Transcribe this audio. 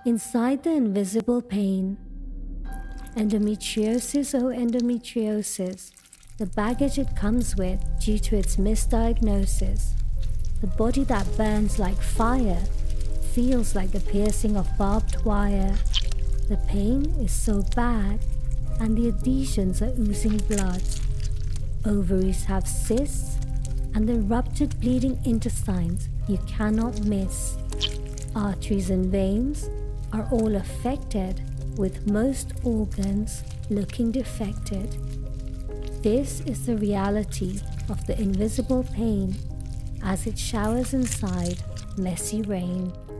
Inside the invisible pain. Endometriosis, oh endometriosis, the baggage it comes with due to its misdiagnosis. The body that burns like fire feels like the piercing of barbed wire. The pain is so bad, and the adhesions are oozing blood. Ovaries have cysts, and the ruptured bleeding intestines you cannot miss. Arteries and veins are all affected, with most organs looking defected. This is the reality of the invisible pain as it showers inside messy rain.